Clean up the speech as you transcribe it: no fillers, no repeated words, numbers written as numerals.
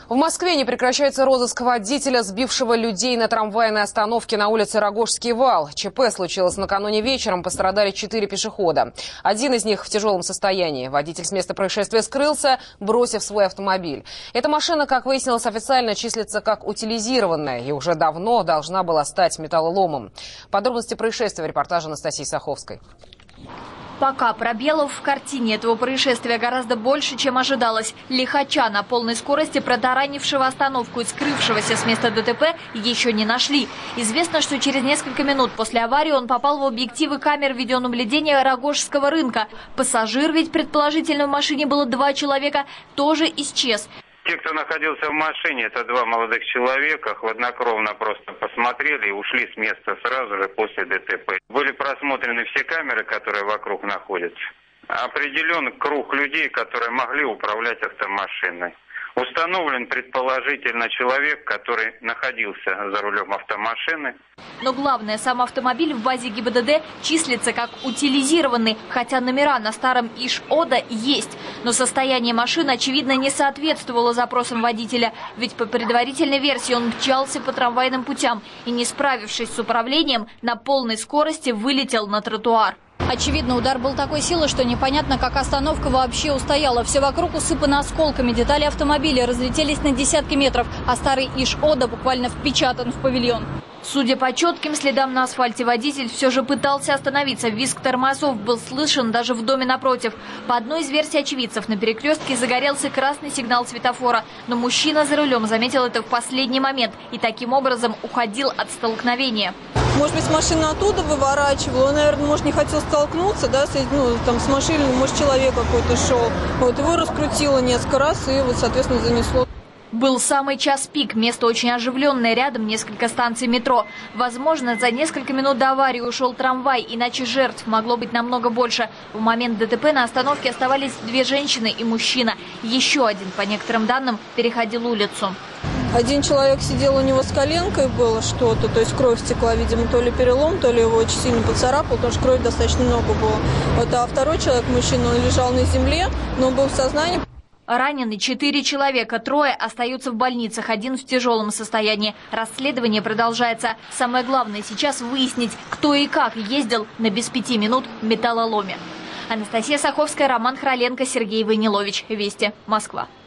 В Москве не прекращается розыск водителя, сбившего людей на трамвайной остановке на улице Рогожский вал. ЧП случилось накануне вечером, пострадали 4 пешехода. Один из них в тяжелом состоянии. Водитель с места происшествия скрылся, бросив свой автомобиль. Эта машина, как выяснилось официально, числится как утилизированная и уже давно должна была стать металлоломом. Подробности происшествия в репортаже Анастасии Саховской. Пока пробелов в картине этого происшествия гораздо больше, чем ожидалось. Лихача на полной скорости, протаранившего остановку и скрывшегося с места ДТП, еще не нашли. Известно, что через несколько минут после аварии он попал в объективы камер видеонаблюдения Рогожского рынка. Пассажир, ведь предположительно в машине было 2 человека, тоже исчез. Те, кто находился в машине, это 2 молодых человека, хладнокровно просто посмотрели и ушли с места сразу же после ДТП. Были просмотрены все камеры, которые вокруг находятся. Определен круг людей, которые могли управлять автомашиной. Установлен предположительно человек, который находился за рулем автомашины. Но главное, сам автомобиль в базе ГИБДД числится как утилизированный, хотя номера на старом ИШ-ОДА есть. Но состояние машины, очевидно, не соответствовало запросам водителя. Ведь по предварительной версии он мчался по трамвайным путям и, не справившись с управлением, на полной скорости вылетел на тротуар. Очевидно, удар был такой силы, что непонятно, как остановка вообще устояла. Все вокруг усыпано осколками, детали автомобиля разлетелись на десятки метров, а старый ИШ-ОДА буквально впечатан в павильон. Судя по четким следам на асфальте, водитель все же пытался остановиться. Визг тормозов был слышен даже в доме напротив. По одной из версий очевидцев, на перекрестке загорелся красный сигнал светофора. Но мужчина за рулем заметил это в последний момент и таким образом уходил от столкновения. Может быть, машина оттуда выворачивала, он, наверное, может, не хотел столкнуться, да, с машиной, может, человек какой-то шел. Вот, его раскрутило несколько раз и, вот, соответственно, занесло. Был самый час пик, место очень оживленное, рядом несколько станций метро. Возможно, за несколько минут до аварии ушел трамвай, иначе жертв могло быть намного больше. В момент ДТП на остановке оставались 2 женщины и мужчина. Еще один, по некоторым данным, переходил улицу. Один человек сидел, у него с коленкой было что-то, то есть кровь стекла, видимо, то ли перелом, то ли его очень сильно поцарапал, потому что крови достаточно много было. Вот, а второй человек, мужчина, он лежал на земле, но он был в сознании. Ранены 4 человека, 3 остаются в больницах, 1 в тяжелом состоянии. Расследование продолжается. Самое главное сейчас выяснить, кто и как ездил на без 5 минут металлоломе. Анастасия Саховская, Роман Хроленко, Сергей Войнилович. Вести, Москва.